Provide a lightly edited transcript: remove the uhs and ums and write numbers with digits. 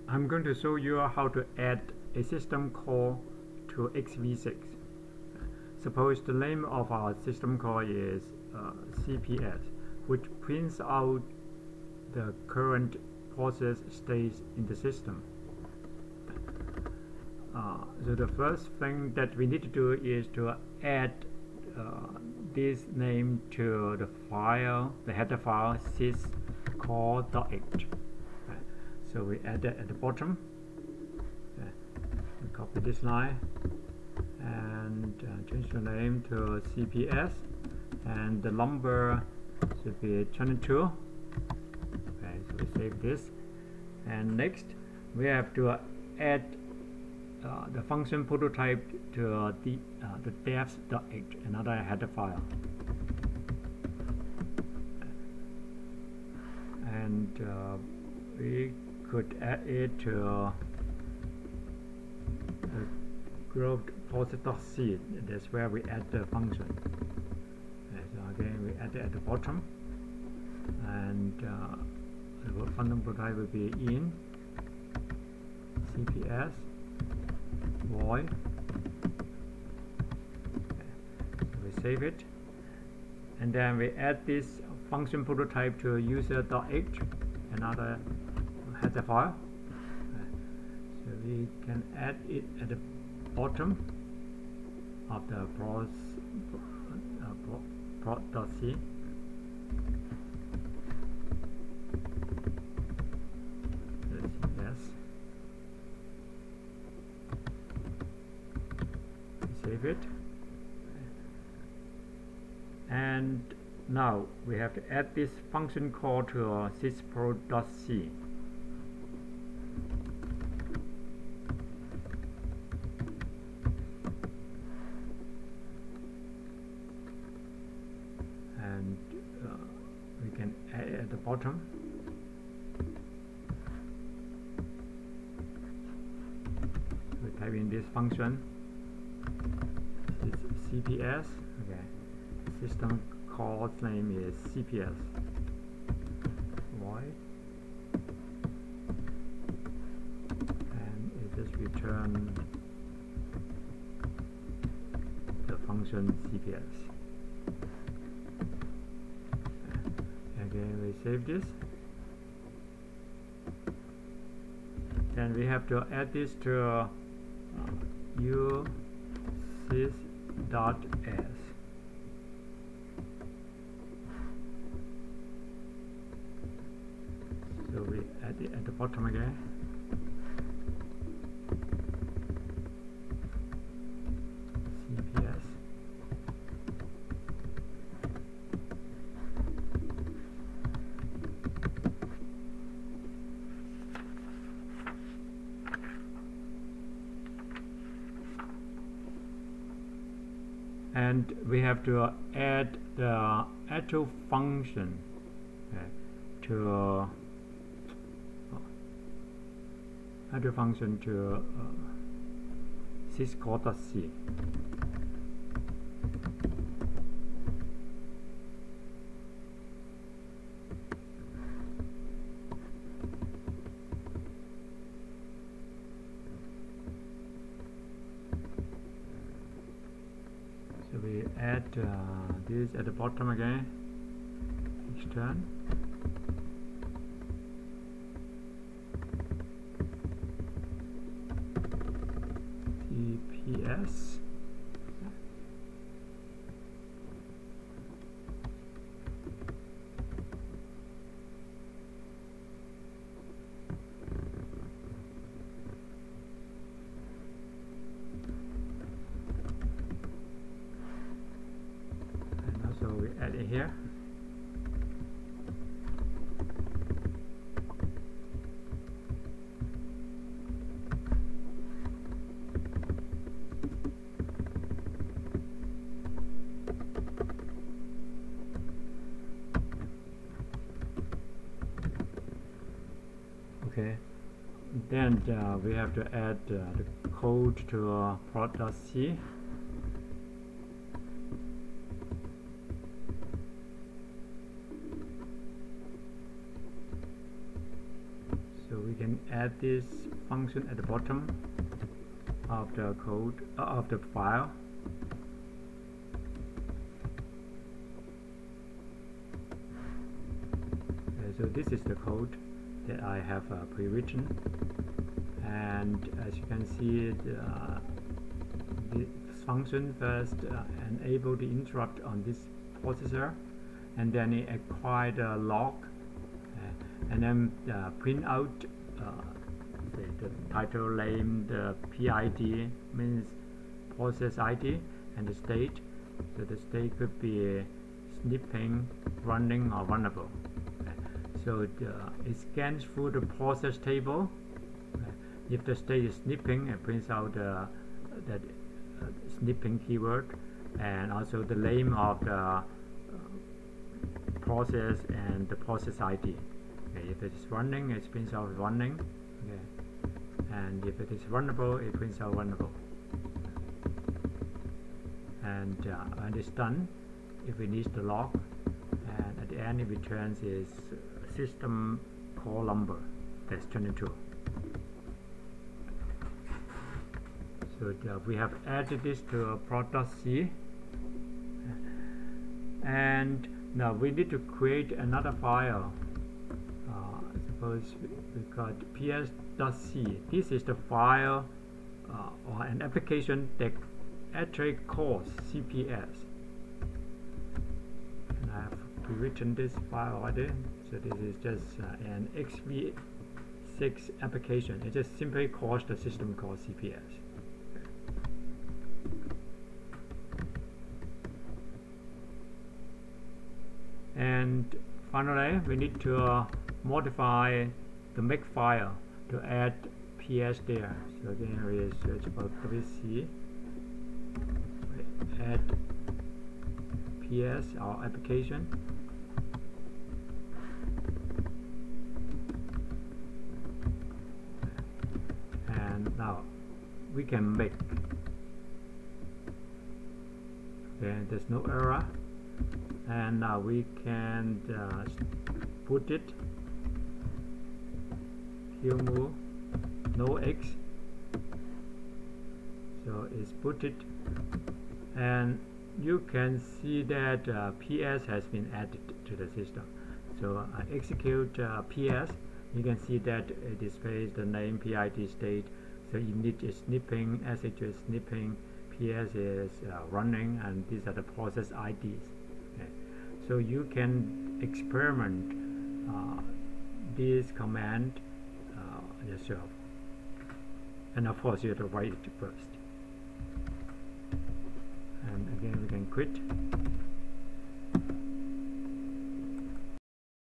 I'm going to show you how to add a system call to xv6. Suppose the name of our system call is CPS, which prints out the current process states in the system. So the first thing that we need to do is to add this name to the file, the header file syscall.h. So we add that at the bottom. We copy this line and change the name to CPS, and the number should be 22. Okay, so we save this, and next we have to add the function prototype to the devs.h, another header file, and we could add it to the group process.c. That's where we add the function. Okay, so again we add it at the bottom, and the function prototype will be in CPS void. Okay, so we save it, and then we add this function prototype to user.h, another header file. So we can add it at the bottom of the prod.c. Yes. Save it, and now we have to add this function call to syspro.c. and we can add it at the bottom. We type in this function. This is CPS. Okay, system call's name is CPS void, and it just return the function CPS. Again, we save this. Then we have to add this to usys.s. So we add it at the bottom again. CPS. And we have to add the actual function to syscall.c. So we add this at the bottom again, extern. CPS. So we add it here. Okay, then we have to add the code to prod.c. So we can add this function at the bottom of the code of the file. So this is the code that I have pre-written, and as you can see, this function first enable the interrupt on this processor, and then it acquire the log, and then print out the title name, the PID means process ID, and the state. So the state could be snipping, running, or runnable. So it scans through the process table. If the state is snipping, it prints out that snipping keyword, and also the name of the process and the process ID. Okay, if it is running, it prints out running. Okay, and if it is runnable, it prints out runnable. And when it's done, if it needs the log, and at the end it returns is system call number, that's 22. So we have added this to prod.c, and now we need to create another file. Suppose we got ps.c. This is the file or an application that actually calls CPS. And I have written this file already. So this is just an xv6 application. It just simply calls the system call CPS. And finally, we need to modify the make file to add PS there. So again, we search for wc, add PS, our application. And now we can make. Okay, there's no error. And now we can put it move no x, so it's put it, and you can see that PS has been added to the system. So I execute PS, you can see that it displays the name, PID, state. So init is snipping, SH is snipping, PS is running, and these are the process IDs. Okay. So you can experiment this command yourself, and of course you have to write it first. And again we can quit.